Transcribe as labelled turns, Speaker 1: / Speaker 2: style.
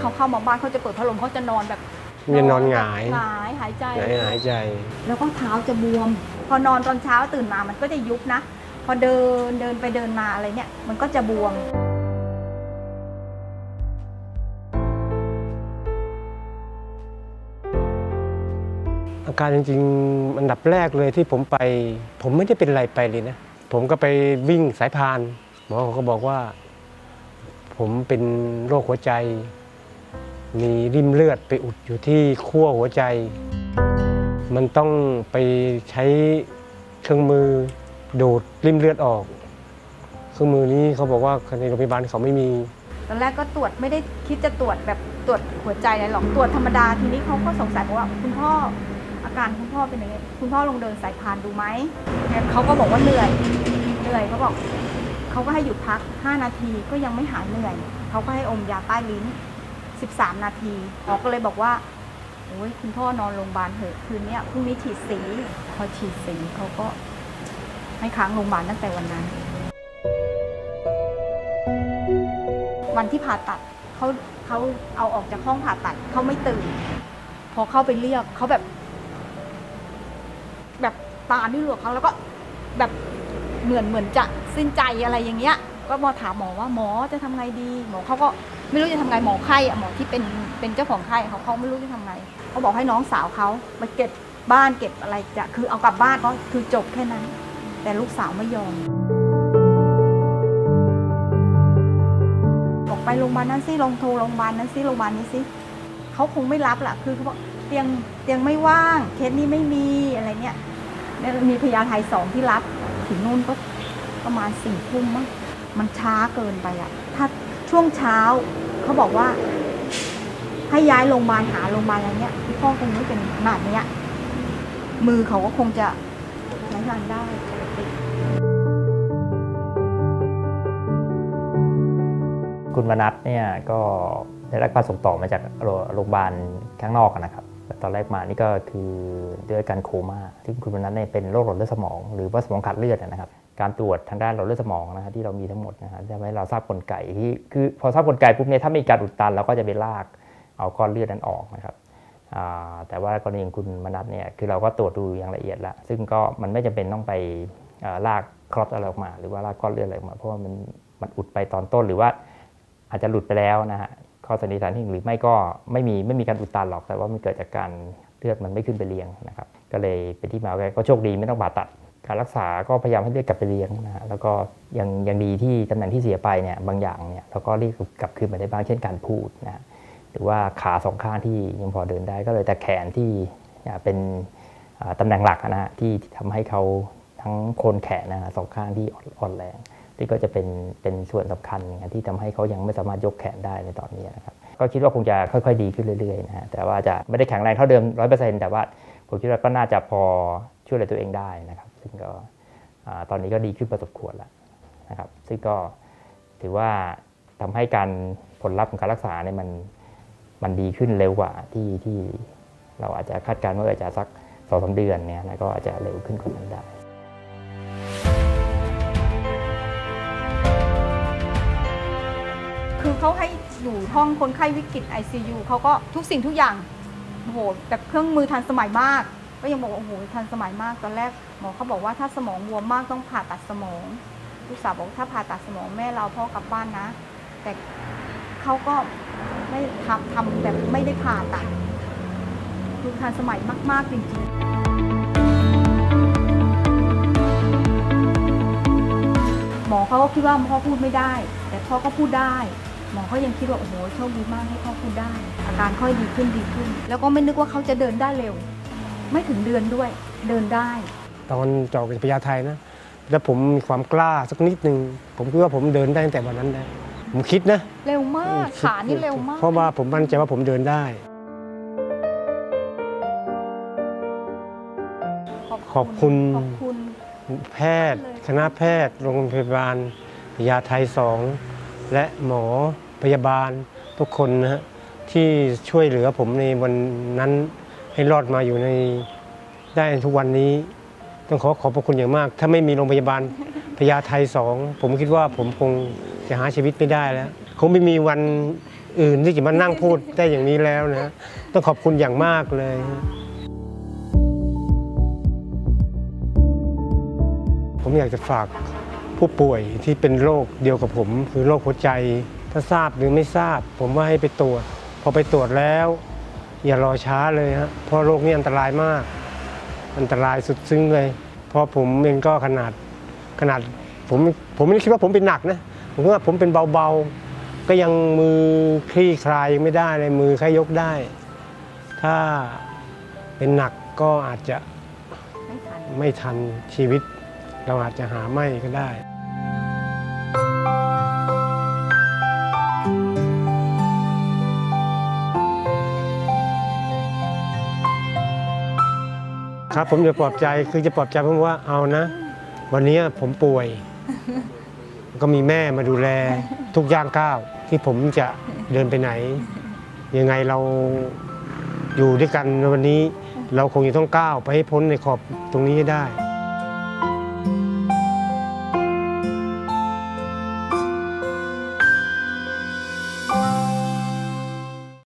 Speaker 1: เขาเข้ามาบ้านเขาจะเปิดพัดลมเขาจะนอนแบบ
Speaker 2: จะนอนหงาย
Speaker 1: หายใจ
Speaker 2: แล้ว
Speaker 1: ก็เท้าจะบวมพอนอนตอนเช้าตื่นมามันก็จะยุบนะพอเดินไปเดินมาอะไรเนี่ยมันก็จะบวม
Speaker 2: อาการจริงๆอันดับแรกเลยที่ผมไปผมไม่ได้เป็นอะไรไปเลยนะผมก็ไปวิ่งสายพานหมอเขาก็บอกว่าผมเป็นโรคหัวใจมีริ่มเลือดไปอุดอยู่ที่ขั้วหัวใจมันต้องไปใช้เครื่องมือดูดริ่มเลือดออกเครื่องมือนี้เขาบอกว่าในโรงพยาบาลเขาไม่มี
Speaker 1: ตอนแรกก็ตรวจไม่ได้คิดจะตรวจแบบตรวจหัวใจอะไรหรอกตรวจธรรมดาทีนี้เขาก็สงสัยว่าคุณพ่ออาการคุณพ่อเป็นยังไงคุณพ่อลงเดินสายพานดูไหมเขาก็บอกว่าเหนื่อยเขาบอกเขาก็ให้หยุดพัก5 นาทีก็ยังไม่หายเหนื่อยเขาก็ให้อมยาใต้ลิ้น13 นาทีหมอก็เลยบอกว่าโอ้ยคุณพ่อนอนโรงพยาบาลเถอะคืนนี้พรุ่งนี้ฉีดสีพอฉีดสีเขาก็ให้ค้างโรงพยาบาลตั้งแต่วันนั้นวันที่ผ่าตัดเขาเอาออกจากห้องผ่าตัดเขาไม่ตื่นพอเข้าไปเรียกเขาแบบตานี่หลวกเขาแล้วก็แบบเหมือนจะสิ้นใจอะไรอย่างเงี้ยก็มาถามหมอว่าหมอจะทำไงดีหมอเขาก็ไม่รู้จะทำไงหมอไข้หมอที่เป็นเจ้าของไข้เขาไม่รู้จะทำไงเขาบอกให้น้องสาวเขามาเก็บบ้านเก็บอะไรจะคือเอากลับบ้านก็คือจบแค่นั้นแต่ลูกสาวไม่ยอมบอกไปโรงพยาบาลนั้นสิลงโทรโรงพยาบาลนั้นสิโรงพยาบาลนี้สิเขาคงไม่รับแหละคือเขาบอกเตียงไม่ว่างเคสนี้ไม่มีอะไรเงี้ยมีพญาไท2ที่รับถึงนู่นก็ประมาณ4 ทุ่มมั้งมันช้าเกินไปอ่ะถ้าช่วงเช้าเขาบอกว่าให้ย้ายโรงพยาบาลหาโรงพยาบาลอะไรเงี้ยพี่พ่อคงไม่เป็นขนาดนี้มือเขาก็คงจะใช้งานได้ปกติ
Speaker 3: คุณมนัสเนี่ยก็ได้รับการส่งต่อมาจากโรงพยาบาลข้างนอกนะครับตอนแรกมานี่ก็คือด้วยการโคม่าที่คุณมนัสเนี่ยเป็นโรคหลอดเลือดสมองหรือว่าสมองขาดเลือดนะครับการตรวจทางด้านหลอดเลือดสมองนะฮะที่เรามีทั้งหมดนะฮะจะให้เราทราบกลไกที่คือพอทราบกลไกปุ๊บเนี่ยถ้ามีการอุดตันเราก็จะไปลากเอาก้อนเลือดนั้นออกนะครับแต่ว่ากรณีของคุณมนัสเนี่ยคือเราก็ตรวจดูอย่างละเอียดแล้วซึ่งก็มันไม่จำเป็นต้องไปลากคลอตอะไรออกมาหรือว่าลากก้อนเลือดอะไรออกมาเพราะว่ามันอุดไปตอนต้นหรือว่าอาจจะหลุดไปแล้วนะฮะข้อสันนิษฐานที่หรือไม่ก็ไม่มีการอุดตันหรอกแต่ว่ามันเกิดจากการเลือดมันไม่ขึ้นไปเลี้ยงนะครับก็เลยเป็นที่มาก็โชคดีไม่ต้องผ่าตัดการรักษาก็พยายามให้เลือดกลับไปเลี้ยงนะฮะแล้วก็ยังดีที่ตำแหน่งที่เสียไปเนี่ยบางอย่างเนี่ยเราก็เรียกกลับคืนมาได้บ้างเช่นการพูดนะหรือว่าขา2 ข้างที่ยังพอเดินได้ก็เลยแต่แขนที่เป็นตำแหน่งหลักนะฮะที่ทำให้เขาทั้งโคนแขนนะฮะ2 ข้างที่อ่อนแรงที่ก็จะเป็นส่วนสำคัญที่ทำให้เขายังไม่สามารถยกแขนได้ในตอนนี้นะครับก็คิดว่าคงจะค่อยๆดีขึ้นเรื่อยๆนะฮะแต่ว่าจะไม่ได้แข็งแรงเท่าเดิม 100% แต่ว่าผมคิดว่าก็น่าจะพอช่วยเหลือตัวเองได้นะครับซึ่งก็ตอนนี้ก็ดีขึ้นพอสมควรแล้วนะครับซึ่งก็ถือว่าทำให้การผลลัพธ์ของการรักษาเนี่ยมันดีขึ้นเร็วกว่าที่เราอาจจะคาดการณ์ว่าอาจจะสัก 2-3 เดือนเนี่ยนะก็อาจจะเร็วขึ้นกว่านั้นได้
Speaker 1: คือเขาให้อยู่ห้องคนไข้วิกฤต ICU เขาก็ทุกสิ่งทุกอย่างโอ้โหแบบเครื่องมือทันสมัยมากก็ยังบอกว่าโอ้โหทันสมัยมากตอนแรกหมอเขาบอกว่าถ้าสมองบวมมากต้องผ่าตัดสมองลูกสาวบอกถ้าผ่าตัดสมองแม่เราพ่อกลับบ้านนะแต่เขาก็ไม่ทำแบบไม่ได้ผ่าตัดคือทันสมัยมากๆจริงๆหมอเขาก็คิดว่าพ่อพูดไม่ได้แต่พ่อก็พูดได้หมอเขายังคิดว่าโอ้โหโชคดีมากให้พ่อพูดได้อาการค่อยดีขึ้นแล้วก็ไม่นึกว่าเขาจะเดินได้เร็วไม่ถึงเดือนด้วยเดินได้
Speaker 2: ตอนเจาะพญาไทนะแล้วผมมีความกล้าสักนิดนึงผมคิดว่าผมเดินได้ตั้งแต่วันนั้นได้ผมคิดนะ
Speaker 1: เร็วมากขานี่เร็วมาก
Speaker 2: เพราะว่าผมมั่นใจว่าผมเดินได้ขอบคุณแพทย์คณะแพทย์โรงพยาบาลพญาไท2และหมอพยาบาลทุกคนนะฮะที่ช่วยเหลือผมในวันนั้นให้รอดมาอยู่ในได้ทุกวันนี้ต้องขอบพระคุณอย่างมากถ้าไม่มีโรงพยาบาลพญาไท2ผมคิดว่าผมคงจะหาชีวิตไม่ได้แล้วคงไม่มีวันอื่นที่จะมานั่งพูดได้อย่างนี้แล้วนะต้องขอบคุณอย่างมากเลย ผมอยากจะฝากผู้ป่วยที่เป็นโรคเดียวกับผมคือโรคหัวใจถ้าทราบหรือไม่ทราบผมว่าให้ไปตรวจพอไปตรวจแล้วอย่ารอช้าเลยฮะเพราะโรคนี้อันตรายมากอันตรายสุดซึ้งเลยเพราะผมเองก็ขนาดผมไม่ได้คิดว่าผมเป็นหนักนะผมว่าผมเป็นเบาๆก็ยังมือคลี่คลายยังไม่ได้เลยมือแค่ยกได้ถ้าเป็นหนักก็อาจจะไม่ทันชีวิตเราอาจจะหาไม่ก็ได้ครับผมจะปลอบใจคือจะปลอบใจผมว่าเอานะวันนี้ผมป่วยก็มีแม่มาดูแลทุกย่างก้าวที่ผมจะเดินไปไหนยังไงเราอยู่ด้วยกันในวันนี้เราคงจะต้องก้าวไปให้พ้นในขอบตรงนี้ให้ได้